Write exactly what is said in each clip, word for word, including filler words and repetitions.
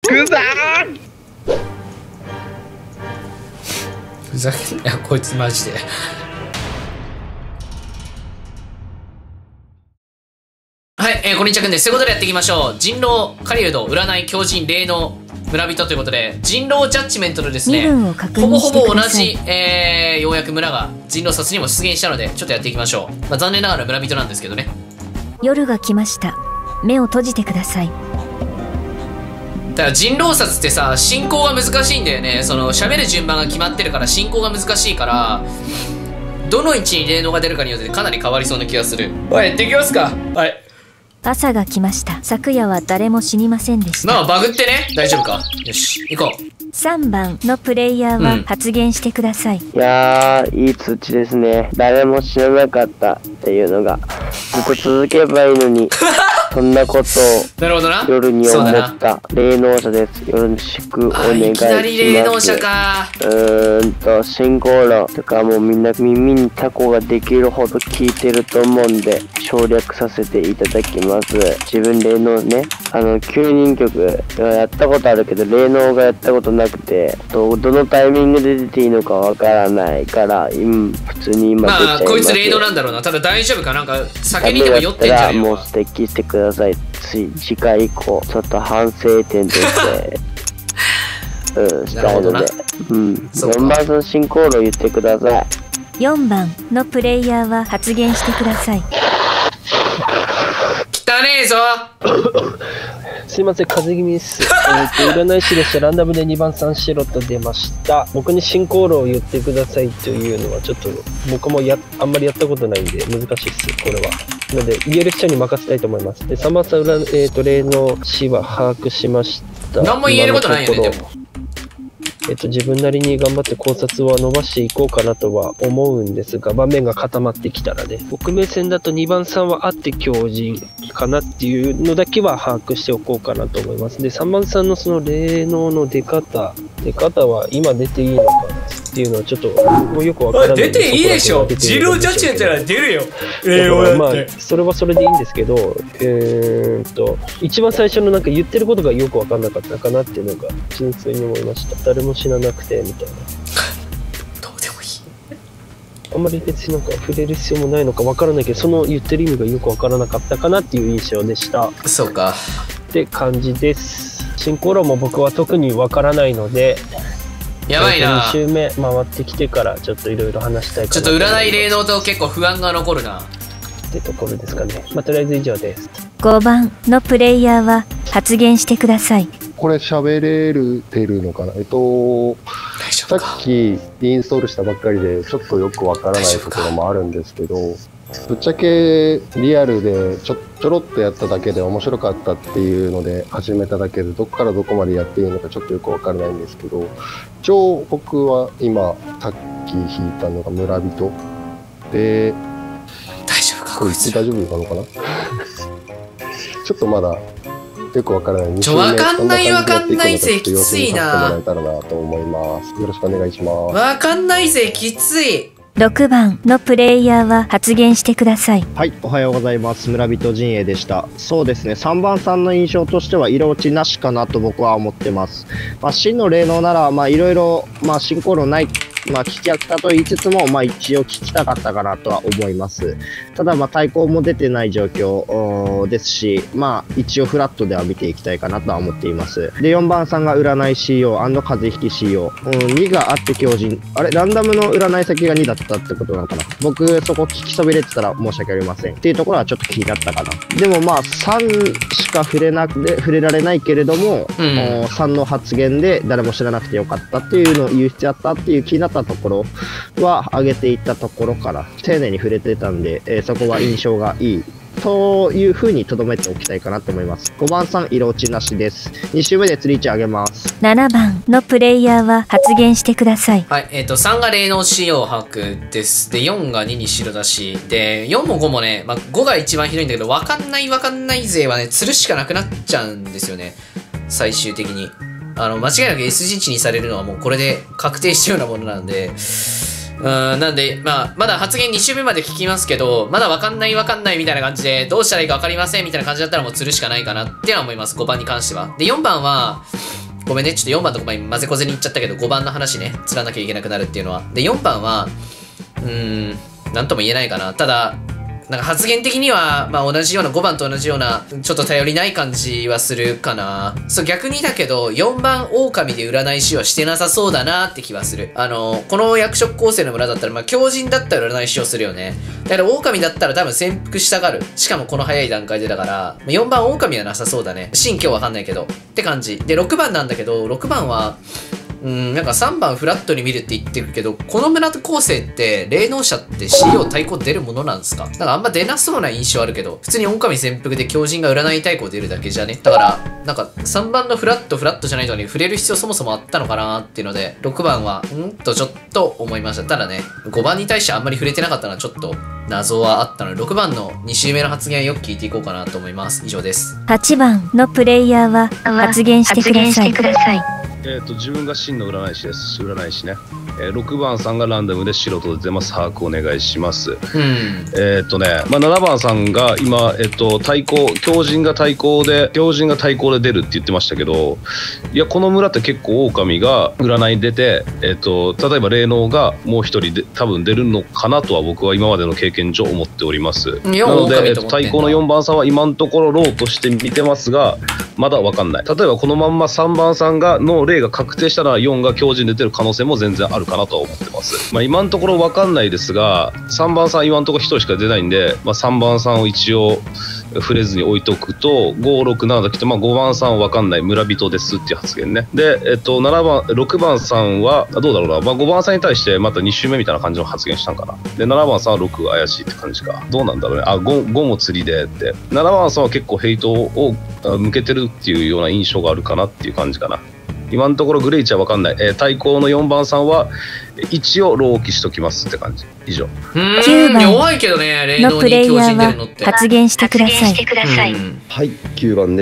くざーふざけんなよこいつマジで。はい、えー、こんにちはくんです。ということでやっていきましょう。人狼、狩人、占い、狂人、霊能、村人ということで、人狼ジャッジメントのですね、ほぼほぼ同じ、えー、ようやく村が人狼殺にも出現したので、ちょっとやっていきましょう。まあ、残念ながら村人なんですけどね。 夜が来ました。目を閉じてください。 だから人狼殺ってさ、進行が難しいんだよね。その、喋る順番が決まってるから、進行が難しいから、どの位置に霊能が出るかによってかなり変わりそうな気がする。はい、やっていきますか。はい。 朝が来ました。昨夜は誰も死にませんでした。 まあバグってね。大丈夫か。よし行こう。 さんばんのプレイヤーは発言してください。 うん、いやーいい通知ですね。誰も死ななかったっていうのがずっと続けばいいのにそんなことをなるほどな。 夜に思った霊能者です。よろしくお願いします。いきなり霊能者か。 うーんと進行論とかもみんな耳にタコができるほど聞いてると思うんで省略させていただきます。自分霊能ね、あのきゅうにん曲やったことあるけど霊能がやったことなくて ど, どのタイミングで出ていいのかわからないから今普通に今出ちゃいます。 まあこいつ霊能なんだろうな。ただ大丈夫か。なんか酒にでも酔ってんじゃんよ。 もう指摘してください。次回以降ちょっと反省点としてうんしたいので、うん、よんばんの進行路言ってください。 よんばんのプレイヤーは発言してください。 汚ねえぞすいません、風邪気味です。えっと、占い師でしたランダムでにばんさん白と出ました。僕に進行路を言ってくださいというのはちょっと僕もやあんまりやったことないんで難しいっす、これは。なので、言える人に任せたいと思います。で、サマーサウラ、えっと、霊能師は把握しました。 何も言えることないよね、でも。 えっと、自分なりに頑張って考察は伸ばしていこうかなとは思うんですが、場面が固まってきたらね、僕目線だとにばんさんはあって狂人かなっていうのだけは把握しておこうかなと思います。で、さんばんさんのその霊能の出方、出方は今出ていいのかなっていうのはちょっともうよくわからない。 出ていいでしょ。人狼ジャッジメントなら出るよ。霊能まあそれはそれでいいんですけど、えー、っと一番最初のなんか言ってることがよくわかんなかったかなっていうのが純粋に思いました。誰も死ななくてみたいな。 どうでもいい。 あんまり別になんか触れる必要もないのかわからないけど、その言ってる意味がよくわからなかったかなっていう印象でした。 そうか。 って感じです。進行論も僕は特にわからないので。 やばいな。 に周目回ってきてからちょっといろいろ話したいかな。 ちょっと占い霊能と結構不安が残るなってところですかね。まあとりあえず以上です。 ごばんのプレイヤーは発言してください。 これ喋れるてるのかな。えっとさっきインストールしたばっかりでちょっとよくわからないところもあるんですけど、ぶっちゃけリアルでちょちょろっとやっただけで面白かったっていうので始めただけで、どこからどこまでやっていいのかちょっとよくわからないんですけど、一応僕は今さっき引いたのが村人で、 大丈夫かこいつ大丈夫なのかなちょっとまだよくわからない。 ちょわかんないわかんないぜ、きついな。 もらえたらなと思います。よろしくお願いします。 わかんないぜ、きつい。 ろくばんのプレイヤーは発言してください。 はい、おはようございます。村人陣営でした。そうですね、さんばんさんの印象としては色落ちなしかなと僕は思ってます。まあ、真の霊能なら、まあいろいろ、まあ進行論ない、まあ聞き飽きたと言いつつも、まあ一応聞きたかったかなとは思います。ただまあ対抗も出てない状況ですし、まあ一応フラットでは見ていきたいかなとは思っています。で、よんばんさんが占い シーイーオー& 風引き シーイーオー。うん、にがあって狂人。あれ、ランダムの占い先がにだったってことなのかな。僕そこ聞きそびれてたら申し訳ありません。っていうところはちょっと気になったかな。でもまあさんしか触れなくて、触れられないけれども、うん、さんの発言で誰も知らなくてよかったっていうのを言う必要あったっていう気になったところは上げていったところから丁寧に触れてたんで、えー、そこは印象がいいという風に留めておきたいかなと思います。ごばんさん色落ちなしです。に周目で釣り位置上げます。 ななばんのプレイヤーは発言してください。 はい、えっ、ー、とさんが霊能仕様白です。でよんがにに白だし、でよんもごもね、まあ、ごが一番ひどいんだけど、わかんないわかんない勢はね釣るしかなくなっちゃうんですよね、最終的に。あの間違いなく エスジー 値にされるのはもうこれで確定したようなものなんで、うーん、なんで、まあ、まだ発言に周目まで聞きますけど、まだわかんないわかんないみたいな感じで、どうしたらいいかわかりませんみたいな感じだったらもう釣るしかないかなっては思います、ごばんに関しては。で、よんばんは、 ごめんね、ちょっとよんばんとごばん混ぜこぜに言っちゃったけど、ごばんの話ね、釣らなきゃいけなくなるっていうのは。で、よんばんは、うーん、なんとも言えないかな。ただ、なんか発言的には、まあ同じような、ごばんと同じような、ちょっと頼りない感じはするかな。そう、逆にだけど、よんばん狼で占い師はしてなさそうだなって気はする。あの、この役職構成の村だったら、まあ強靭だったら占い師をするよね。だから狼だったら多分潜伏したがる。しかもこの早い段階でだから、よんばん狼はなさそうだね。新今日わかんないけど。って感じ。で、ろくばんなんだけど、ろくばんは、うん、なんかさんばんフラットに見るって言ってるけど、この村構成って霊能者って シーイーオー 対抗出るものなんですか？なんかあんま出なそうな印象あるけど、普通に狼潜伏で強靭が占い対抗出るだけじゃね。だから、なんかさんばんのフラットフラットじゃないのに触れる必要そもそもあったのかなっていうので、ろくばんは、んとちょっと思いました。ただね、ごばんに対してあんまり触れてなかったのはちょっと謎はあったので、ろくばんのに周目の発言をよく聞いていこうかなと思います。以上です。 はちばんのプレイヤーは発言してください。 えー、と自分が真の占い師です。占い師ね、えー、ろくばんさんがランダムで素人で出ます。把握お願いします。 うん、 えっとね、まあ、ななばんさんが今、えっと、対抗強靭が対抗で強靭が対抗で出るって言ってましたけど、いやこの村って結構狼が占いに出て、えっと、例えば霊能がもう一人で多分出るのかなとは僕は今までの経験上思っております。なので、えっと、対抗のよんばんさんは今のところローとして見てますが、まだ分かんない。例えばこのまんまさんばんさんがの霊が確定したらよんが強靭で出る可能性も全然あるかなとは思ってます。まあ、今のところ分かんないですが、さんばんさん今のところひとりしか出ないんで、まあ、さんばんさんを一応触れずに置いとくとご、ろく、ななだけど、まあ、ごばんさん分かんない村人ですっていう発言ね。で、えっと、ななばんろくばんさんはどうだろうな、まあ、ごばんさんに対してまたに周目みたいな感じの発言したんかな。でななばんさんはろくが怪しいって感じか。どうなんだろうね。あ ご, ごも釣りでって、ななばんさんは結構ヘイトを向けてるっていうような印象があるかなっていう感じかな。今のところグレイチは分かんない。えー、対抗のよんばんさんは一応ローキしときますって感じ。以上。 きゅうばん弱いけどね、霊能のプレイヤーは発言してください。 はい、きゅうばんです。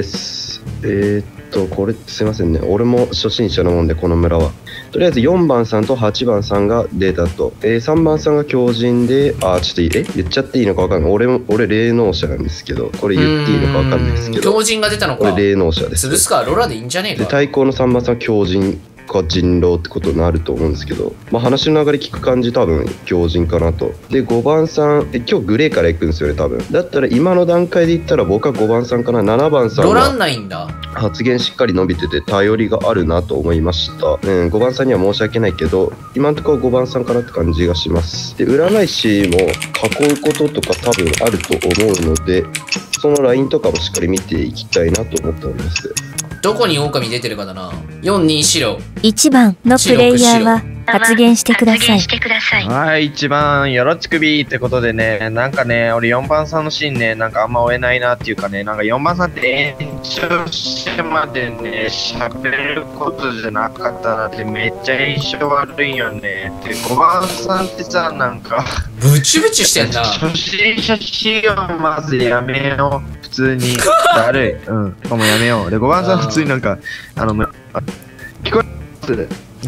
えー、っとこれすいませんね、俺も初心者なもんでこの村はとりあえずよんばんさんとはちばんさんが出たと、えー、さんばんさんが強靭で、あちょっといいえ言っちゃっていいのか分かんない。俺も俺霊能者なんですけど、これ言っていいのか分かんないですけど、 強靭が出たのか。 俺霊能者です。 潰すかロラでいいんじゃねえか。 で対抗のさんばんさんは強靭か人狼ってことになると思うんですけど、まあ、話の流れ聞く感じ多分強靭かなと。でごばんさんえ今日グレーから行くんですよね多分。だったら今の段階で言ったら僕はごばんさんかな。ななばんさんはロラんないんだ。 発言しっかり伸びてて頼りがあるなと思いました、うん、ごばんさんには申し訳ないけど今のところごばんさんかなって感じがします。で占い師も囲うこととか多分あると思うので、そのラインとかもしっかり見ていきたいなと思っております。 どこに狼出てるかだな。よんに白。 いちばんのプレイヤーは発言してください。 はい、いちばんよろちくびってことでね、なんかね、俺よんばんさんのシーンね、なんかあんま追えないなっていうかね、なんかよんばんさんって延長してまでね、喋ることじゃなかったなってめっちゃ印象悪いよね。で、ごばんさんってさ、なんかブチブチしてんな。 初心者仕様まずやめよう。普通にだるい。うん。しかもやめよう。で、ごばんさん普通になんか、あの、あ聞こえます？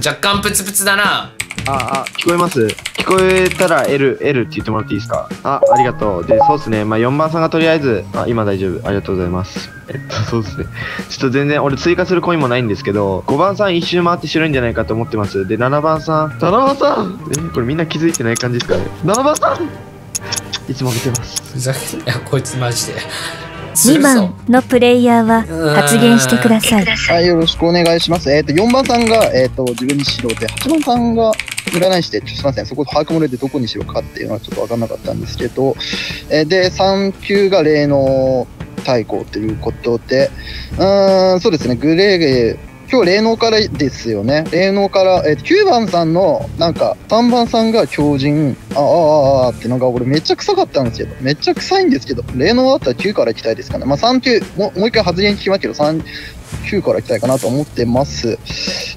若干プツプツだな。 あ、あ、聞こえます？聞こえたら L、L って言ってもらっていいですか？あ、ありがとう。で、そうですね。まあ、よんばんさんがとりあえず、あ、今大丈夫。ありがとうございます。えっと、そうですね。ちょっと全然、俺追加するコインもないんですけど、ごばんさん一周回って白いんじゃないかと思ってます。で、ななばんさん。ななばんさんえ、これみんな気づいてない感じですかね。ななばんさんいつも見てます。 ふざけんなよ、こいつマジで。 にばんのプレイヤーは発言してください。 はい、よろしくお願いします。えっ、ー、と、よんばんさんが、えっ、ー、と、自分に白で、はちばんさんが占い師で、ちょっとすみません、そこ把握漏れでどこにしろかっていうのはちょっと分からなかったんですけど、えー、で、さん級が霊能対抗ということで、うーん、そうですね、グレー、今日霊能からですよね。霊能から、えー、きゅうばんさんの、なんか、さんばんさんが強靭、ああ、ああ、あってなんか俺めっちゃ臭かったんですけど、めっちゃ臭いんですけど、霊能だったらきゅうから行きたいですかね。まあさん級、もう、もう一回発言聞きますけど、さん、きゅうから行きたいかなと思ってます。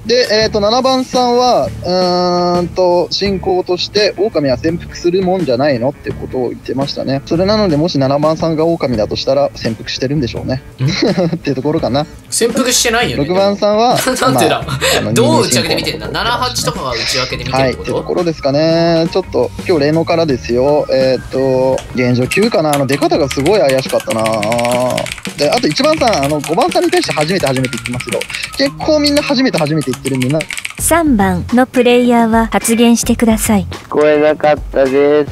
で、えっ、ー、と、ななばんさんは、うーんと、進行として、狼は潜伏するもんじゃないのってことを言ってましたね。それなので、もしななばんさんが狼だとしたら、潜伏してるんでしょうね。っていうところかな。 潜伏してないよね。 ろくばんさんは、 なんでだ、 まあ、 どう内訳で見てんだ ?ななはち とかが内訳で見てるってこと、 はい、ってところですかね。ちょっと、今日、霊能からですよ。えっ、ー、と、現状きゅうかな。あの、出方がすごい怪しかったな。で、あといちばんさん、あの、ごばんさんに対して初めて初めて言ってますけど、結構みんな初めて初めて言ってるんでな。 さんばんのプレイヤーは発言してください。 聞こえなかったです。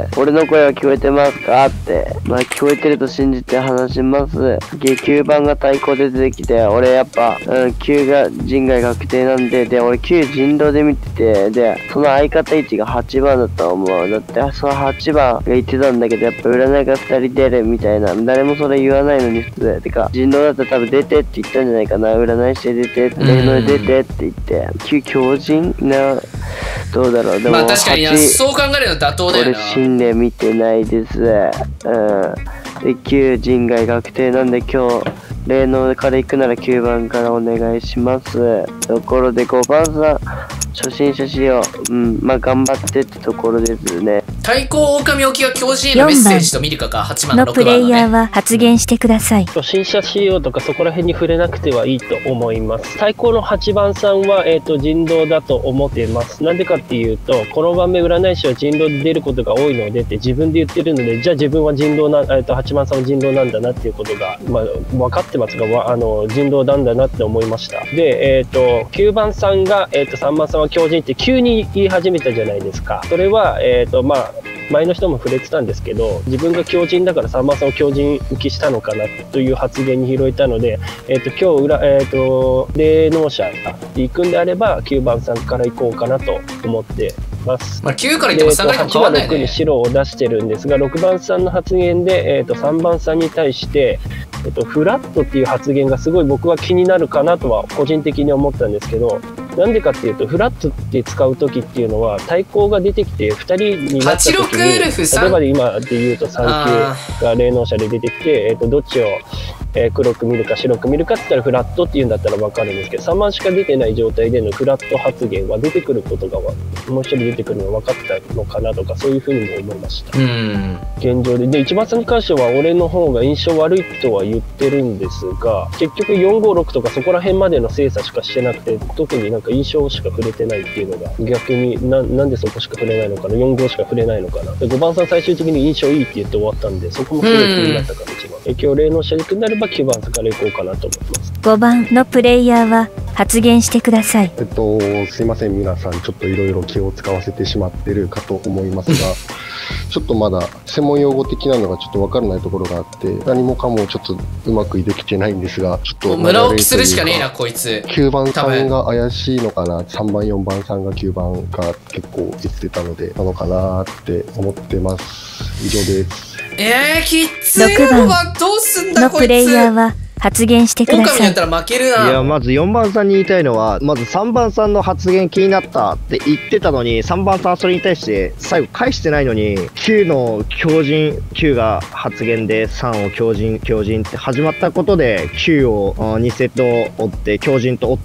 俺の声は聞こえてますかって。まあ聞こえてると信じて話します。きゅうばんが対抗で出てきて、俺やっぱ、うん、きゅうが人外確定なんで、で、俺きゅう人狼で見てて、で、その相方位置がはちばんだと思う。だって、そのはちばんが言ってたんだけど、やっぱ占いがふたり出るみたいな。誰もそれ言わないのに普通。てか、人狼だったら多分出てって言ったんじゃないかな。占いして出て、霊能で出てって言って。旧強人な、どうだろう。でもまあ確かにな、そう考えるの妥当だよな。 俺心霊見てないです。うん。で、きゅう人外確定なんで今日、霊能から行くならきゅうばんからお願いします。ところでごばんさん、初心者仕様。うん、まあ頑張ってってところですね。 対抗狼置きが強人へのメッセージと見るかか、はちばんののプレイヤーは発言してください。 初心者仕様とかそこら辺に触れなくてはいいと思います。対抗のはちばんさんは、えーと、人狼だと思っています。なんでかっていうと、この場面占い師は人狼で出ることが多いのでって自分で言ってるので、じゃあ自分は人狼な、えーと、はちばんさんは人狼なんだなっていうことが、まあ、分かってますが、あの、人狼なんだなって思いました。で、えっ、ー、と、きゅうばんさんが、えっ、ー、と、さんばんさんは強人って急に言い始めたじゃないですか。それは、えっ、ー、と、まあ、前の人も触れてたんですけど、自分が強人だからさんばんさんを強人浮きしたのかなという発言に拾えたので、えっ、ー、と、今日裏、えっ、ー、と、霊能者が行くんであれば、きゅうばんさんから行こうかなと思ってます。 まあ、きゅうから行っても下がりも変わんないね。 はちばんろくに白を出してるんですが、ろくばんさんの発言で、えっ、ー、と、さんばんさんに対して、えっと、フラットっていう発言がすごい僕は気になるかなとは個人的に思ったんですけど、なんでかっていうと、フラットって使う時っていうのは対抗が出てきてふたりになった時に、例えばで今で言うとさん級が霊能者で出てきて、えっと、どっちをえー、黒く見るか白く見るかって言ったらフラットっていうんだったら分かるんですけど、さんばんしか出てない状態でのフラット発言は出てくることがもう一人出てくるのが分かったのかなとか、そういうふうにも思いました。 うん現状ででいちばんさんに関しては俺の方が印象悪いとは言ってるんですが、結局よんごろくとかそこら辺までの精査しかしてなくて、特になんか印象しか触れてないっていうのが逆に な, なんでそこしか触れないのかな、よんごしか触れないのかな。でごばんさん最終的に印象いいって言って終わったんで、そこもすごい気になったから一番、今日霊能者で行くんであればきゅうばんさんから行こうかなと思います。 ごばんのプレイヤーは発言してください。 えっとすいません、皆さんちょっといろいろ気を使わせてしまってるかと思いますがちょっとまだ専門用語的なのがちょっと分からないところがあって、何もかもちょっとうまくできてないんですが、ちょっと村置きするしかねえなこいつ。 きゅうばんさんが怪しいのかな、さんばんよんばんさんがきゅうばんか結構言ってたのでなのかなって思ってます。以上です。 えー、きっついよ。どうすんだのこいつ。 プレイヤーは発言してください。 狼やったら負けるな。 いや、まずよんばんさんに言いたいのは、まずさんばんさんの発言気になったって言ってたのに、さんばんさんはそれに対して最後返してないのに、きゅうの強人、きゅうが発言でさんを強人、強人って始まったことで、きゅうをにセット追って、強人と追って、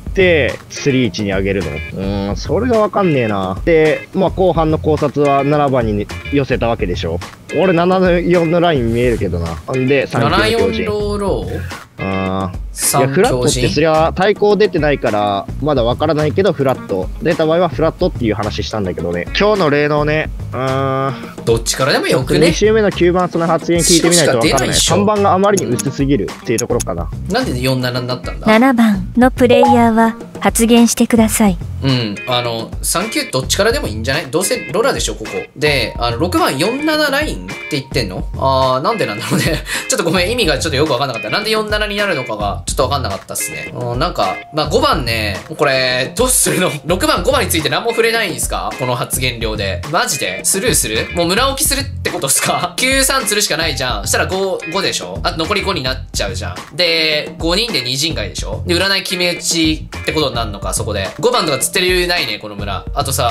さんいちに上げるの。うーん、それがわかんねえな。で、まあ後半の考察はななばんに寄せたわけでしょ。俺ななよんのライン見えるけどな。んで、さんきゅうの強人。 ななよんローローああ、いやフラットってそりゃ対抗出てないからまだわからないけど、フラット出た場合はフラットっていう話したんだけどね。今日の霊能ね、うーん、 どっちからでもよくね。 に週目のきゅうばんその発言聞いてみないとわからない。さんばんがあまりに薄すぎるっていうところかな。 なんでよんななになったんだ。 ななばんのプレイヤーは発言してください。 うん、あのさんきゅうどっちからでもいいんじゃない。どうせロラでしょここで。あのろくばんよんななラインって言ってんの。あー、なんでなんだろうねちょっとごめん、意味がちょっとよくわかんなかった。なんでよんななになるのかがちょっとわかんなかったっすね。うん、なんかまあごばんね、これどうするの。ろくばんごばんについて何も触れないんですか、この発言量で。マジでスルーする。もう村置きするってことっすかきゅうさん釣るしかないじゃん。そしたらご、ごでしょ。あと残りごになっちゃうじゃん。でごにんでに陣外でしょ。で占い決め打ちってことになるのか、そこでごばんとか釣ってる理由ないねこの村。あとさ、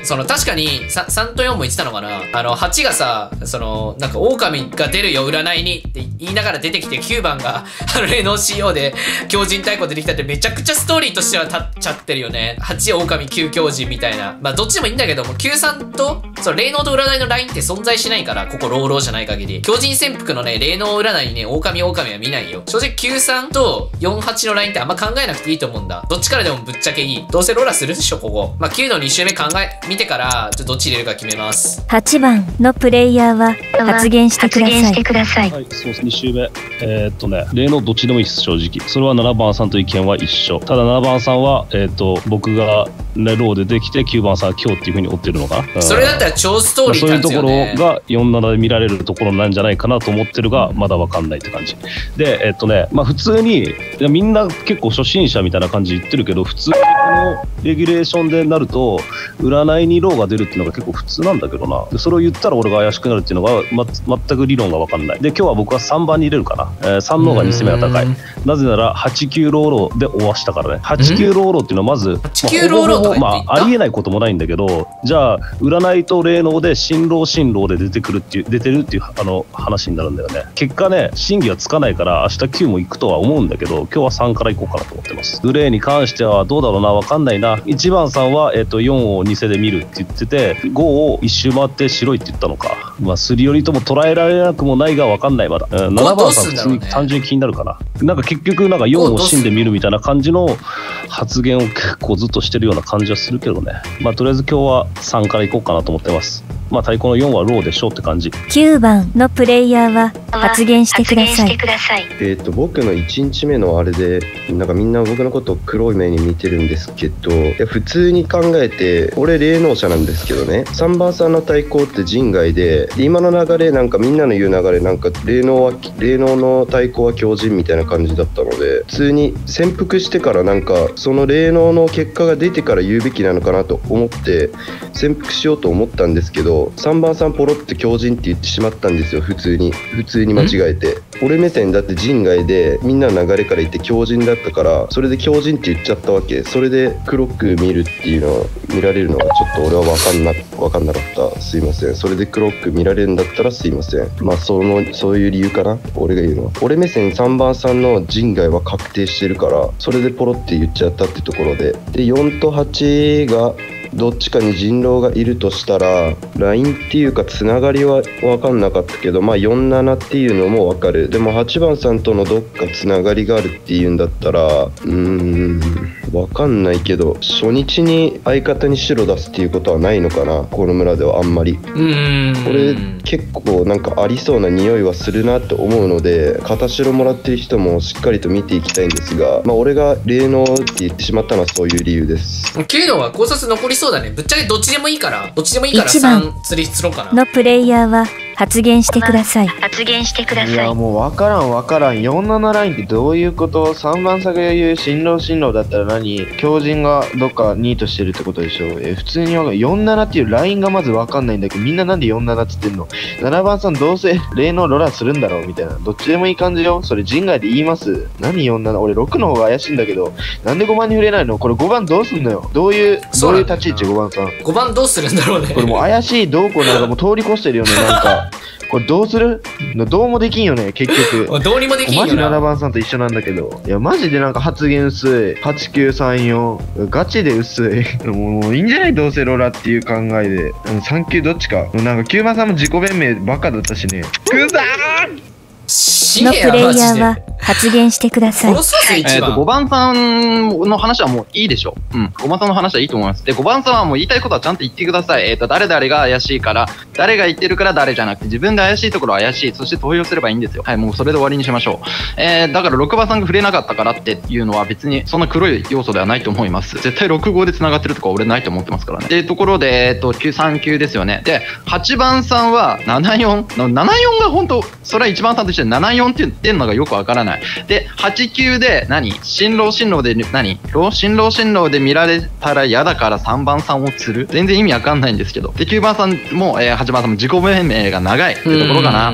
その確かにささんとよんも言ってたのかな。あのはちがさ、そのなんか狼が出るよ占いにって言いながら出てきて、きゅうばんがあの霊能 シーイーオー で狂人太鼓出てきたって、めちゃくちゃストーリーとしては立っちゃってるよね。はち狼きゅう狂人みたいな。まあどっちでもいいんだけども、きゅうさんとその霊能と占いのラインって存在しないから、ここ老老じゃない限り狂人潜伏のね霊能占いにね狼狼は見ないよ。正直きゅうさんとよんはちのラインってあんま考えなくていいと思うんだ。どっちからでもぶっちゃけいい。どうせローラするでしょここ。まあきゅうのに周目考え見てからちょっとどっち入れるか決めます。 はちばんのプレイヤーは発言してください。 はい、そうです。に周目。えー、っとね、例のどっちでもいいです、正直。それはななばんさんと意見は一緒。ただななばんさんは、えー、っと、僕が、ね、ローでできて、きゅうばんさんは今日っていう風に追ってるのかな。 それだったら超ストーリーなんですよね。 そういうところがよんななで見られるところなんじゃないかなと思ってるが、まだわかんないって感じ。で、えー、っとね、まあ普通に、いやみんな結構初心者みたいな感じで言ってるけど、普通にこのレギュレーションでなると、占いにローが出るっていうのが結構普通なんだけどな。でそれを言ったら俺が怪しくなるっていうのが、ま、全く理論がわかんない。で、今日は僕はさんばんに入れるかな。えー、さんの方がに攻めが高い。なぜなら、はちきゅうローローで終わしたからね。はちきゅうローローっていうのはまず、 はちきゅうローローとか言っていた？ まあ、ありえないこともないんだけど、じゃあ、占いと霊能で新郎新郎で出てくるっていう、出てるっていうあの話になるんだよね。結果ね、真偽はつかないから、明日きゅうも行くとは思うんだけど、今日はさんから行こうかなと思ってます。グレーに関してはどうだろうな、わかんないな。いちばんさんは、えっと、よんを偽で見るって言ってて、ごを一周回って白いって言ったのか。まあ、すり寄りとも捉えられなくもないがわかんない、まだ。うん、ななばんさん普通に単純に気になるかな。なんか結局、なんかよんを死んで見るみたいな感じの発言を結構ずっとしてるような感じはするけどね。まあ、とりあえず今日はさんから行こうかなと思ってます。まあ、太鼓のよんはローでしょうって感じ。 きゅうばんのプレイヤーは発言してください。 えっと僕のいちにちめのあれでなんかみんな僕のことを黒い目に見てるんですけど、いや普通に考えて俺霊能者なんですけどね、さんばんさんの太鼓って人外で、で今の流れなんかみんなの言う流れなんか霊能は霊能の太鼓は狂人みたいな感じだったので、普通に潜伏してからなんかその霊能の結果が出てから言うべきなのかなと思って潜伏しようと思ったんですけど、さんばんさんポロって狂人って言ってしまったんですよ。普通に普通に間違えて、俺目線だって人外でみんなの流れから言って狂人だったから、それで狂人って言っちゃったわけ。それで黒く見るっていうのを見られるのがちょっと俺は分かんな分かんなかった。すいません。それで黒く見られるんだったらすいません。まあそのそういう理由かな、俺が言うのは。俺目線さんばんさんの人外は確定してるから、それでポロって言っちゃったってところで、でよんとはちがどっちかに人狼がいるとしたら、ラインっていうかつながりは分かんなかったけど、まあよんななっていうのも分かる。でもはちばんさんとのどっかつながりがあるっていうんだったら、うーん分かんないけど、初日に相方に白出すっていうことはないのかな、この村ではあんまり。 うーんこれ結構なんかありそうな匂いはするなって思うので、片白もらってる人もしっかりと見ていきたいんですが、まあ俺が霊能って言ってしまったのはそういう理由です。 けどは考察残りそうだね。ぶっちゃけどっちでもいいからどっちでもいいからさん釣り釣ろうかな。 のプレイヤーは発言してください。 発言してください。 いやもう分からん分からん。よんななラインってどういうこと？さんばんさが言う新郎新郎だったら何？狂人がどっかニートしてるってことでしょ。え普通に分かる。よんななっていうラインがまず分かんないんだけど、みんななんでよんななっつってんの？ななばんさんどうせ霊能ロラするんだろうみたいな。どっちでもいい感じよ。それ人外で言います。何よんなな？俺ろくの方が怪しいんだけど、なんでごばんに触れないの？これごばんどうすんのよ。どういうどういう立ち位置？ごばんさんごばんどうするんだろうね。 これもう怪しいどうこうなんかもう通り越してるよね。なんかこれどうする？どうもできんよね結局。 どうにもできんよな。 マジななばんさんと一緒なんだけど、いやマジでなんか発言薄い。はちきゅうさんよんガチで薄い。もういいんじゃないどうせロラっていう考えで。さん級どっちか。なんかきゅうばんさんも自己弁明バカだったしね。くざーのプレイヤーは発言してください。 えっとごばんさんの話はもういいでしょう。うん。ごばんさんの話はいいと思います。で、ごばんさんはもう言いたいことはちゃんと言ってください。えっと、誰々が怪しいから、誰が言ってるから誰じゃなくて、自分で怪しいところは怪しい。そして投票すればいいんですよ。はい、もうそれで終わりにしましょう。えー、だからろくばんさんが触れなかったからっていうのは別にそんな黒い要素ではないと思います。絶対ろくごで繋がってるとか俺ないと思ってますからね。っていうところで、えっと、さん級ですよね。で、はちばんさんはななよん。ななよんが本当、それは一番さんとしてななよんって言ってんのがよくわからない。で、はち級で何新郎新郎で何新郎新郎で見られたら嫌だからさんばんさんを釣る。全然意味わかんないんですけど。で、きゅうばんさんも、えー、はちばんさんも自己弁明が長いってところかな。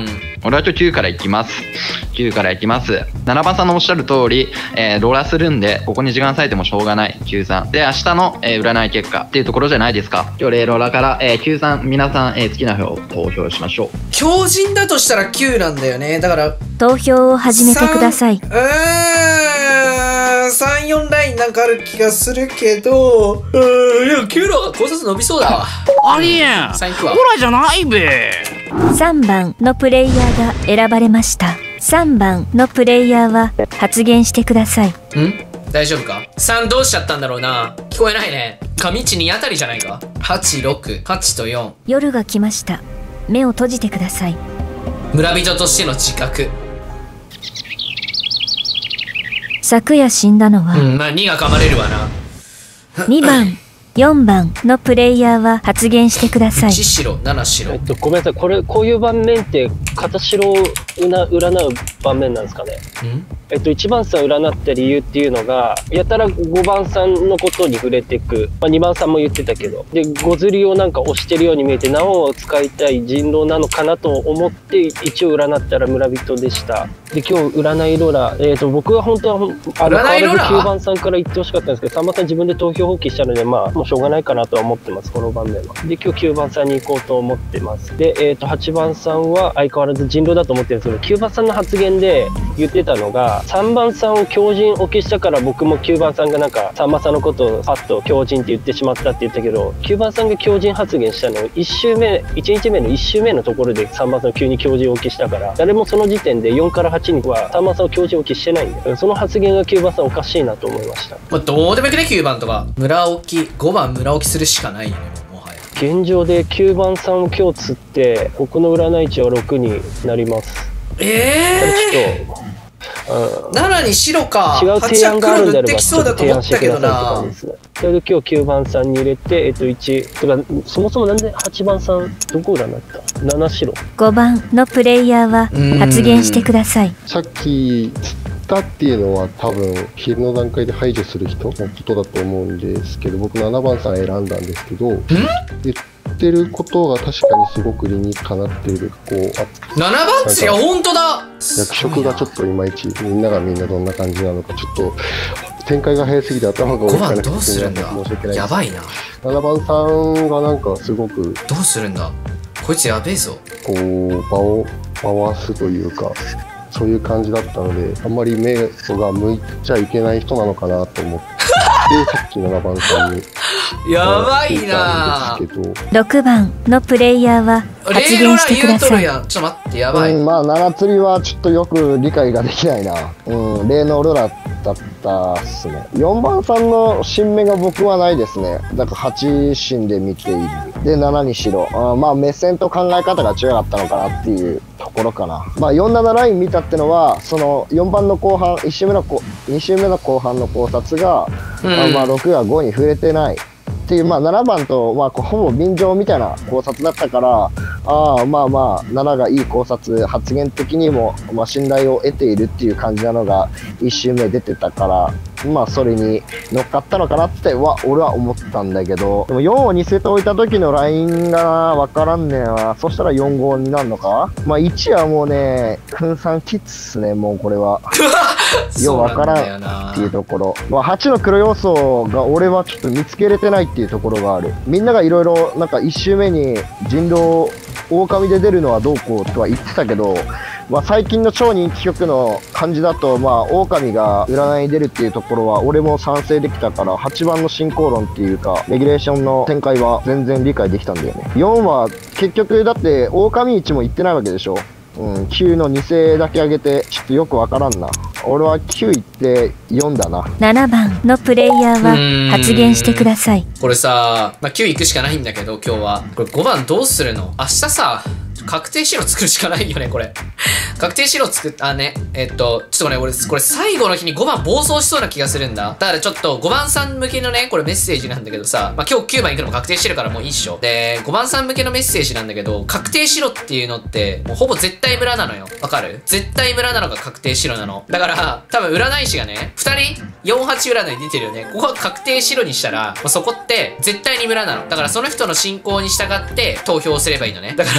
俺は今日きゅうからいきます。きゅうからいきます。ななばんさんのおっしゃる通り、えー、ローラーするんで、ここに時間割いてもしょうがない。きゅうさん。で、明日の、えー、占い結果っていうところじゃないですか。今日レイローラーから、えー、きゅうさん、皆さん、えー、好きな票を投票しましょう。 強靭だとしたらきゅうなんだよね。だから、 投票を始めてください。 うーん、さん、よんラインなんかある気がするけど、うーん、いや、きゅうの方が考察伸びそうだわ。 ありえん。 さん行くわ。 ほらじゃないべ。 さんばんのプレイヤーが選ばれました。さんばんのプレイヤーは発言してください。 ん大丈夫か ?さん どうしちゃったんだろうな。聞こえないね。上地にあたりじゃないか。はち、ろく、はちとよん。 夜が来ました。目を閉じてください。 村人としての自覚。 昨夜死んだのは、 うん、まあにが噛まれるわな。 にばん、よんばんのプレイヤーは発言してください。 いち白、なな白。 えっと、ごめんなさい。これ、こういう盤面って、片白を占う盤面なんですかね。 んえっと、いちばんさん占った理由っていうのが、やたらごばんさんのことに触れていく。まあ、にばんさんも言ってたけど。で、ごずりをなんか押してるように見えて、縄を使いたい人狼なのかなと思って、一応占ったら村人でした。で、今日占いローラー、えっと、僕は本当は、あの、 占いローラーきゅうばんさんから言ってほしかったんですけど、さんばんさん自分で投票放棄したので、まあ、もうしょうがないかなとは思ってます、この盤面は。で、今日きゅうばんさんに行こうと思ってます。で、えっと、はちばんさんは相変わらず人狼だと思ってるんですけど、きゅうばんさんの発言で言ってたのが、さんばんさんを強靭置きしたから僕もきゅうばんさんがなんか、さんばんさんのことをパッと強靭って言ってしまったって言ったけど、きゅうばんさんが強靭発言したのをいち周目、いちにちめのいち周目のところでさんばんさんを急に強靭置きしたから、誰もその時点でよんからはちにはさんばんさんを強靭置きしてないんで、その発言がきゅうばんさんおかしいなと思いました。 まあ、どうでもよくね、きゅうばんとか。村置き、ごばん村置きするしかないよね、もはや。 現状できゅうばんさんを今日釣って、僕の占い値はろくになります。 ええー、 ちょっと、うん、 ななに白か。 違う提案があるんであれば、 ちょっと提案してくださいって感じですね。それで今日きゅうばんさんに入れて、えっといち、とか、そもそもなんではちばんさん、どこ占ったなな白。 ごばんのプレイヤーは発言してください。 さっき釣ったっていうのは多分昼の段階で排除する人のことだと思うんですけど、僕ななばんさん選んだんですけど、言ってることが確かにすごく理にかなっている。こうななばんっすよ、ほんとだ。 役職がちょっといまいち、みんながみんなどんな感じなのか、ちょっと展開が早すぎて頭が追いつかなくてどうするんだ。 申し訳ない。 やばいな。 ななばんさんがなんかすごくどうするんだ。こいつやべえぞ。 こう場を回すというか、そういう感じだったので、あんまり目が向いちゃいけない人なのかなと思って、さっきななばんさんにやばいな。 ろくばんのプレイヤーは発言してください。 ちょっと待って、やばい。 うん、まあ、七釣りはちょっとよく理解ができないな。うん、霊能ロラだったっすね。よんばんさんの新芽が僕はないですね。だからはち心で見ている。で、ななに白。あまあ、目線と考え方が違かったのかなっていうところかな。まあ、よんななライン見たってのは、そのよんばんの後半、いち周目のこ、に周目の後半の考察が、うん、まあ、ろくがごに触れてない。っていう、まあ、ななばんと、まあ、ほぼ便乗みたいな考察だったから、ああ、まあまあ、なながいい考察、発言的にも、まあ、信頼を得ているっていう感じなのが、いち周目出てたから、まあ、それに乗っかったのかなっては、俺は思ったんだけど、でもよんを似せておいた時のラインがわからんねえな。そしたらよんごになるのか。まあ、いちはもうね、分散きつっすね、もうこれは。ようわからんっていうところ。まあ、はちの黒要素が俺はちょっと見つけれてないっていうところがある。みんながいろいろ、なんかいち周目に人狼、狼で出るのはどうこうとは言ってたけど、まあ、最近の超人気曲の感じだと、まあ、狼が占いに出るっていうところは俺も賛成できたから、はちばんの進行論っていうかレギュレーションの展開は全然理解できたんだよね。よんは結局だって狼市も言ってないわけでしょ。うん、きゅうのに世だけ上げてちょっとよくわからんな。俺はきゅういってよんだな。 ななばんのプレイヤーは発言してください。 これさ、まあ、きゅう行くしかないんだけど今日はこれごばんどうするの。明日さ確定白作るしかないよね、これ。確定白作っ、あね、えっと、ちょっとね、俺、これ最後の日にごばん暴走しそうな気がするんだ。だからちょっとごばんさん向けのね、これメッセージなんだけどさ、まあ、今日きゅうばん行くのも確定してるからもういいっしょ。で、ごばんさん向けのメッセージなんだけど、確定白っていうのって、もうほぼ絶対村なのよ。わかる？絶対村なのが確定白なの。だから、多分占い師がね、ふたりよんはち占い出てるよね。ここは確定白にしたら、もうそこって絶対に村なの。だからその人の進行に従って投票すればいいのね。だから、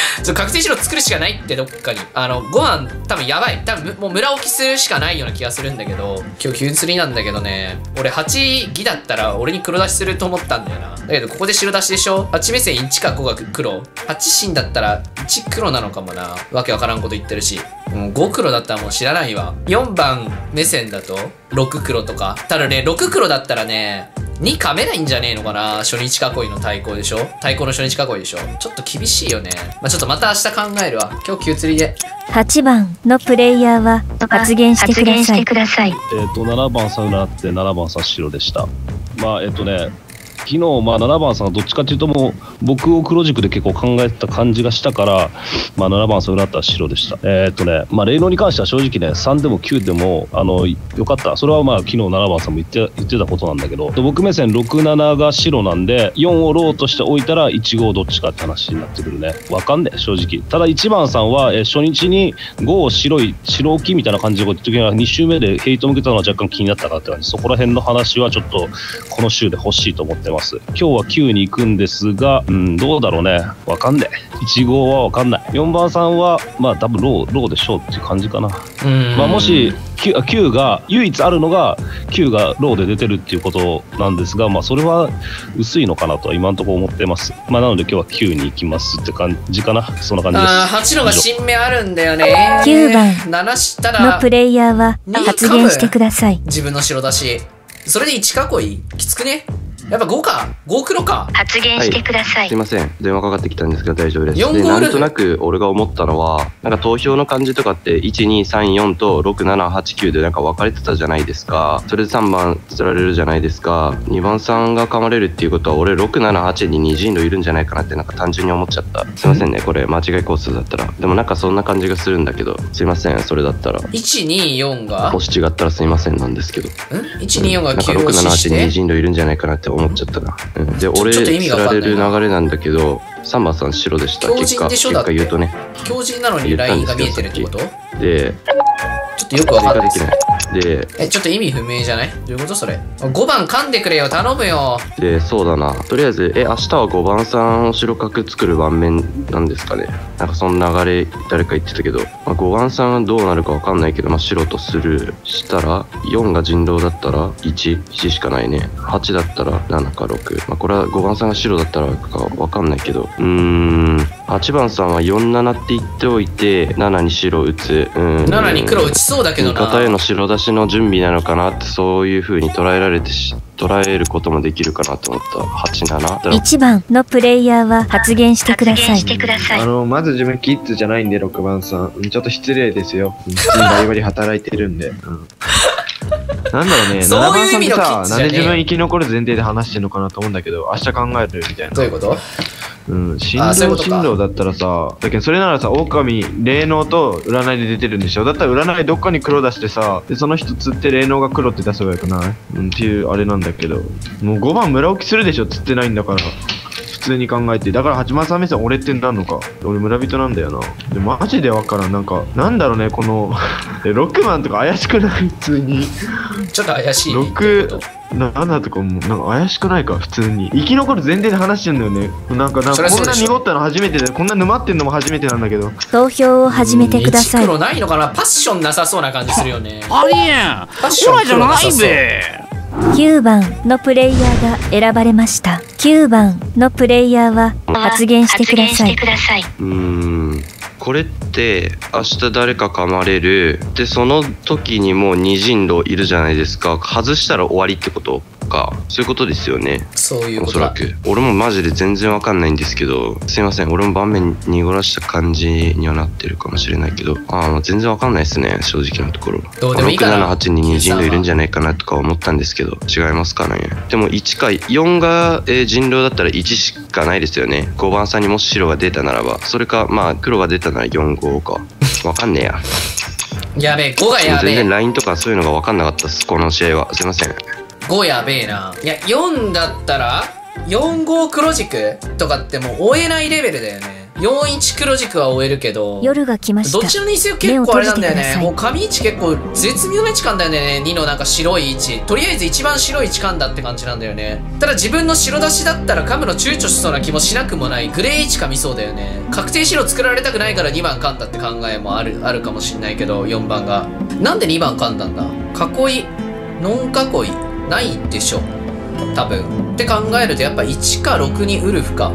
ちょ確定白作るしかないってどっかに。あの、ご飯多分やばい。多分もう村置きするしかないような気がするんだけど、今日きゅう釣りなんだけどね、俺はちギだったら俺に黒出しすると思ったんだよな。だけどここで白出しでしょ？ はち 目線いちかごが黒。はち芯だったらいち黒なのかもな。わけわからんこと言ってるし。もうご黒だったらもう知らないわ。よんばん目線だとろく黒とか。ただね、ろく黒だったらね、に噛めないんじゃねえのかな。初日囲いの対抗でしょ。対抗の初日囲いでしょ。ちょっと厳しいよね。まあ、ちょっとまた明日考えるわ。今日きゅう釣りで。 はちばんのプレイヤーは発言してください。 えっとななばんさん占ってななばんさん白でした。まあえっとね昨日まあななばんさんがどっちかっていうともう僕を黒軸で結構考えてた感じがしたから、まあ、ななばんさん占ったら白でした。えー、っとねまあ霊能に関しては正直ねさんでもきゅうでもあのよかった。それはまあ昨日ななばんさんも言って言ってたことなんだけど、僕目線ろくななが白なんでよんをローとして置いたらいちごどっちかって話になってくるね。わかんねえ正直。ただいちばんさんは、えー、初日にごを白い白置きみたいな感じで言った時はに週目でヘイト向けたのは若干気になったかって感じ。そこら辺の話はちょっとこの週で欲しいと思ってます。今日はきゅうに行くんですが、うん、どうだろうね。わかんねえ。いちごはわかんない。よんばんさんは、まあ多分ロー、ローでしょうっていう感じかな。まあもしきゅう、きゅうが、唯一あるのが、きゅうがローで出てるっていうことなんですが、まあそれは薄いのかなとは今のところ思ってます。まあなので今日はきゅうに行きますって感じかな。そんな感じです。 ああ、はちのが新芽あるんだよね。 きゅうばんななしたらのプレイヤーは発言してください。 自分の白出し。それでいち囲いきつくね。やっぱごかご黒か。 発言してください。 はい、すいません。電話かかってきたんですけど大丈夫です。 よんで、なんとなく俺が思ったのは、なんか投票の感じとかっていち、に、さん、よんとろく、なな、はち、きゅうでなんか分かれてたじゃないですか。それでさんばん釣られるじゃないですか。にばんさんが噛まれるっていうことは俺ろく、なな、はちにに陣路いるんじゃないかなってなんか単純に思っちゃった。すいませんね。これ間違いコースだったら。でもなんかそんな感じがするんだけど、すいません。それだったら。 いち、に、よんがもし違ったらすいませんなんですけど。 ん ?いち、に、よんがなんかきゅうろく、なな、はちをして。 に陣路いるんじゃないかなって思っちゃったな。うん、で、俺、釣られる流れなんだけど、さんばんさん白でした。 強結果、 靭でしょ結果言うとね。 強靭なのにラインが見えてるってこと？ で、 ちょっとよくわかんないです。 で、 え、ちょっと意味不明じゃない？どういうことそれ？ごばん噛んでくれよ、頼むよ。 で、そうだな。とりあえず、え、明日はごばんさんを白角作る盤面なんですかね。なんかその流れ、誰か言ってたけど、まあ、ごばんさんはどうなるかわかんないけど、まあ、白とするしたら、よんが人狼だったらいち、いちしかないね。はちだったらななかろく。まあ、これはごばんさんが白だったらかわかんないけど、うーん、はちばんさんはよんななって言っておいて、ななに白打つ。うん。 ななに黒打ちそうだけどな。 味方への白出しの準備なのかなって、そういう風に捉えられてし、捉えることもできるかなと思った。はち、なな。 いちばんのプレイヤーは発言してください。 あの、まず自分キッズじゃないんで、ろくばんさん。ちょっと失礼ですよ。普通にバリバリ働いてるんで。うん、なんだろうね、ななばんさんってさ、なんで自分生き残る前提で話してんのかなと思うんだけど、明日考えるみたいな。 どういうこと？ うん、振動振動だったらさ、だけどそれならさ、狼、霊能と占いで出てるんでしょ。だったら占いどっかに黒出してさ、で、その人釣って霊能が黒って出せばよくない？うん、っていうあれなんだけど、もうごばん村置きするでしょ、釣ってないんだから。普通に考えて。だからはちばんさん目線俺ってなんのか。俺村人なんだよな。で、マジでわからん。なんか、なんだろうね、この、ろくばんとか怪しくない？普通に。 ちょっと怪しい。 ろく、ななとかもなんか怪しくないか普通に。生き残る前提で話してんだよね。なんか、なんかこんな濁ったの初めてで、こんな沼ってんのも初めてなんだけど。 投票を始めてください。 黒ないのかな？パッションなさそうな感じするよね。 ありえん。 パッションじゃないべ。 きゅうばんのプレイヤーが選ばれました。きゅうばんのプレイヤーは発言してください。 うーん、これって明日誰か噛まれる。で、その時にもうに陣路いるじゃないですか。外したら終わりってことか。そういうことですよね。 そういうことだ。 おそらく。俺もマジで全然わかんないんですけど、すいません。俺も盤面濁らした感じにはなってるかもしれないけど、ああ、もう全然わかんないですね。正直なところ。 どうでもいいかな。 ろく、なな、はちにに陣路いるんじゃないかなとか思ったんですけど、違いますかね。でもいちかよんが、えー、人狼だったらいちしかないですよね。ごばんさんにもし白が出たならば。それか、まあ黒が出たならよん、ごか。わかんねえや。 やべえ、ごがやべえ。 全然ラインとかそういうのがわかんなかったです。この試合は。すいません。 ごやべえな。いや、よんだったら、よん、ご黒軸とかってもう追えないレベルだよね。 よんいち黒軸は終えるけど、 夜が来ました。 どちらにせよ結構あれなんだよね。もう神位置結構絶妙な位置感だよね。にのなんか白い位置。とりあえず一番白い位置感だって感じなんだよね。ただ自分の白出しだったら噛むの躊躇しそうな気もしなくもない。グレー位置噛みそうだよね。確定白作られたくないからにばん噛んだって考えもある、あるかもしんないけど、よんばんが。なんでにばん噛んだんだ？囲い、ノン囲い、ないでしょ。多分。って考えるとやっぱいちかろくにウルフか。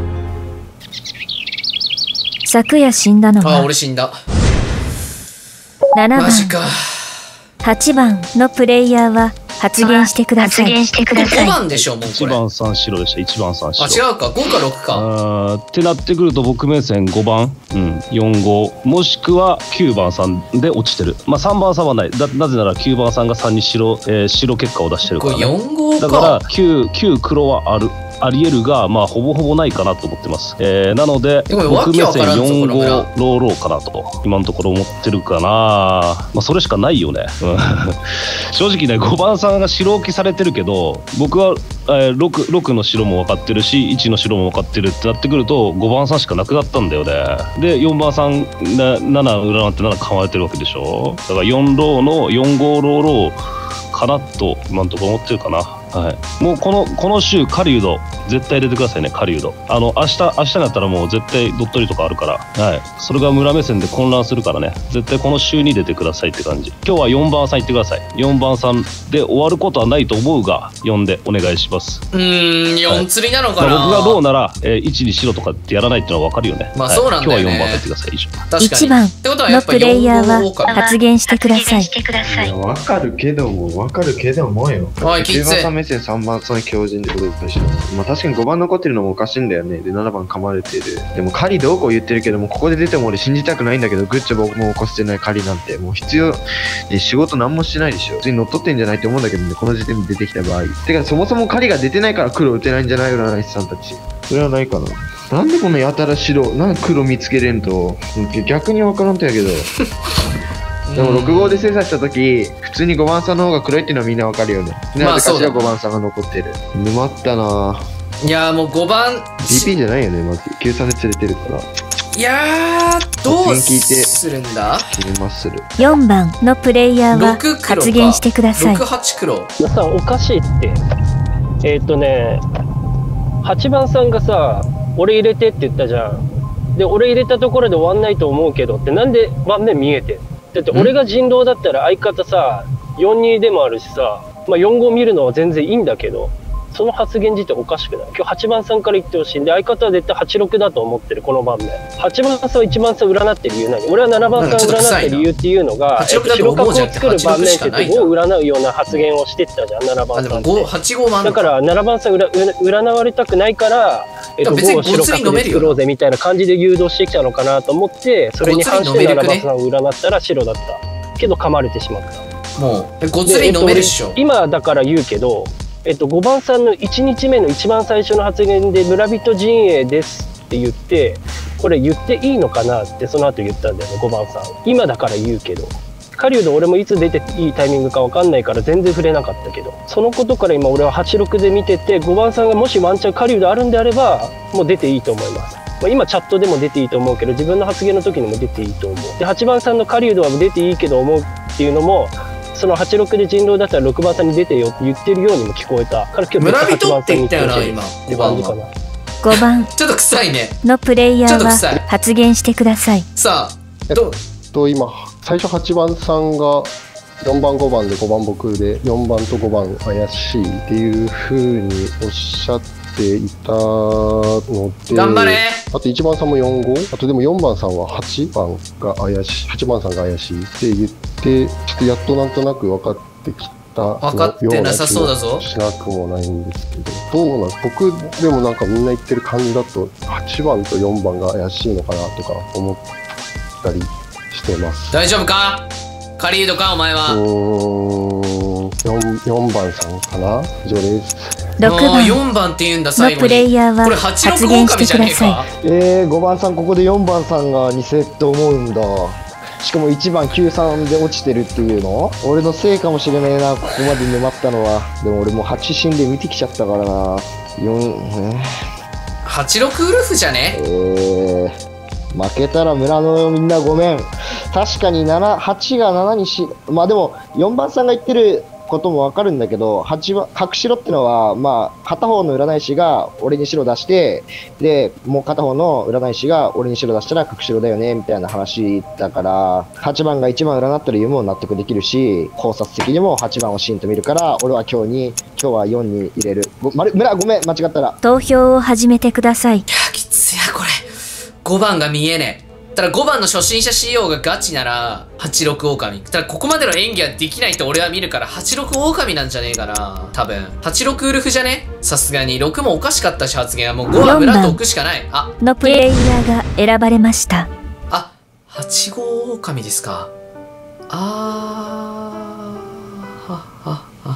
昨夜死んだのは、 あ、俺死んだ。 ななばん、 マジか。 はちばんのプレイヤーは発言してください。発言してください。 ごばんでしょ、もうこれ。 いちばんさん白でした、いちばんさん白。 あ、違うか、ごかろくか。 あーってなってくると、僕目線ごばん、うん、よんご、もしくはきゅうばんさんで落ちてる。まあさんばんさんはない。だなぜならきゅうばんさんがさんに白、えー、白結果を出してるから、ね。 これよんごか。 だからきゅう黒はある。ありえるが、まあ、ほぼほぼないかなと思ってます。えー、なので、僕目線よんごローローかなと、今のところ思ってるかな。まあ、それしかないよね。正直ね、ごばんさんが白置きされてるけど、僕は、えー、ろく, ろくの白も分かってるし、いちの白も分かってるってなってくると、ごばんさんしかなくなったんだよね。で、よんばんさん、なな裏なんてなな構えてるわけでしょ。だからよんローのよんごローローかなと、今のところ思ってるかな。はい、もうこのこの週狩人絶対入れてくださいね。狩人あの明日明日になったらもう絶対ドットリとかあるから、はい、それが村目線で混乱するからね、絶対この週に出てくださいって感じ。今日はよんばんさん行ってください。よんばんさんで終わることはないと思うがよんでお願いします。 うーんよん釣りなのかな、 はい、僕がローなら、えー、いちに白とかってやらないってのは分かるよね。 まあそうなんだよね、 はい、今日はよんばん入ってください。以上。 確かにいちばんのプレイヤーは発言してください。 いや分かるけども分かるけどもよ。 おいきつい。 きゅうばんさん目線さんばんさん強靭で俺と一緒。まあ確かにごばん残ってるのもおかしいんだよね。でななばん噛まれてる。でも狩りどうこう言ってるけども、ここで出ても俺信じたくないんだけど、グッチョ僕も起こしてない狩りなんてもう必要、ね、仕事なんもしてないでしょ。普通に乗っ取ってんじゃないって思うんだけどね、この時点で出てきた場合。てかそもそも狩りが出てないから黒打てないんじゃない占い師さんたち。それはないかな。なんでこのやたら白、なんで黒見つけれんと、逆にわからんとやけど。でもろく号で精査したとき、普通にごばんさんの方が黒いっていうのはみんなわかるよね。なぜかしらごばんさんが残ってる。沼ったなぁ。 いやーもうごばんジーピー じゃないよね、まずきゅうさんで連れてるから。 いやーどうするんだ。 よんばんのプレイヤーは発言してください。 ろくはち黒。 皆さんおかしいって。えー、っとねはちばんさんがさ俺入れてって言ったじゃん。で俺入れたところで終わんないと思うけどって、なんで盤面見えてん。だって俺が人狼だったら相方さよんにでもあるしさ、まあ、よんご見るのは全然いいんだけど、その発言自体おかしくない。今日はちばんさんから言ってほしいんで、相方は絶対はちろくだと思ってるこの盤面。はちばんさんはいちばんさん占ってる理由何。俺はななばんさん占ってる理由っていうのが、白角を作る盤面ってごを占うような発言をしてったじゃん、ななばんさんって。はちごもあるのか。だからななばんさん占われたくないから、えっと、ごを白角で作ろうぜみたいな感じで誘導してきたのかなと思って、それに反してななばんさんを占ったら白だったけど噛まれてしまった。 もうごつり飲めるっしょ、 えっと、今だから言うけど、えっと、ごばんさんのいちにちめの一番最初の発言で村人陣営ですって言って、これ言っていいのかなってその後言ったんだよね、ごばんさん。今だから言うけど、狩人俺もいつ出ていいタイミングか分かんないから全然触れなかったけど、そのことから今俺ははちろくで見てて、ごばんさんがもしワンチャン狩人あるんであればもう出ていいと思います。まあ、今チャットでも出ていいと思うけど、自分の発言の時にも出ていいと思う。ではちばんさんの狩人は出ていいけど思うっていうのも、そのはちろくで人狼だったらろくばんさんに出てよって言ってるようにも聞こえたから、今日村人って言ったよな今。ごばんはごばんちょっと臭いねのプレイヤーは発言してください。 さあどうと今最初はちばんさんがよんばんごばんでごばん僕でよんばんとごばん怪しいっていう風におっしゃっていたので、 頑張れ。 あといちばんさんもよんご、あとでもよんばんさんははちばんが怪しい、はちばんさんが怪しいって言って、ちょっとやっとなんとなく分かってきた分かってなさそうだぞ。 しなくもないんですけど、どうなん僕でもなんかみんな言ってる感じだとはちばんとよんばんが怪しいのかなとか思ったりしてます。 大丈夫か狩人かお前は。うーん よんばんさんかな。以上です。 ろくばんよんばんって言うんだ最後に。 のプレイヤーは発言してください。 えー、ごばんさんここでよんばんさんが偽って思うんだ。しかもいちばんきゅうさんで落ちてるっていうの、俺のせいかもしれないな、ここまで沼ったのは。でも俺もはち死んで見てきちゃったからな。よん、えー、 はちろくウルフじゃね。 えー、 負けたら村のみんなごめん。確かになな、はちがななにし、まあでもよんばんさんが言ってることもわかるんだけど、はちばん、角白ってのは、まあ片方の占い師が俺に白出して、で、もう片方の占い師が俺に白出したら角白だよね、みたいな話だから、はちばんがいちばん占ったら言うも納得できるし、考察的にもはちばんをシーンと見るから、俺は今日に、今日はよんに入れる。ご、まる、村ごめん、間違ったら。 投票を始めてください。いや、 きついや、これ。ごばんが見えねえ。ただごばんの初心者 シーイーオー がガチなら、はちろく狼。ただここまでの演技はできないと俺は見るから、はちろく狼なんじゃねえかな。多分。はちろくウルフじゃねさすがに。ろくもおかしかったし発言はもうごは村と置くしかない。あ、 のプレイヤーが選ばれました。 あ、はち号狼ですか。あー、は、は、は。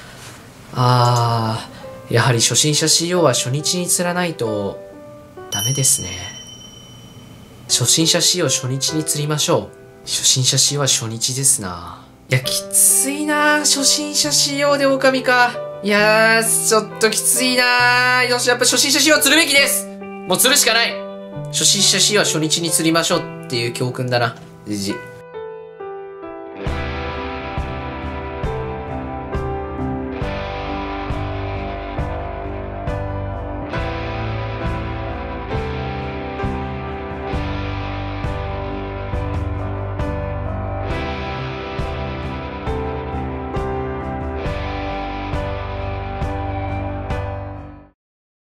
あー、やはり初心者 シーイーオー は初日に釣らないとダメですね。初心者 シーイーオー 初日に釣りましょう。初心者 シーイーオー は初日ですな。いや、きついな。初心者 シーイーオー で狼か。いやー、ちょっときついな。よし、やっぱ初心者 シーイーオー 釣るべきです。もう釣るしかない。初心者 シーイーオー は初日に釣りましょうっていう教訓だな。じじ。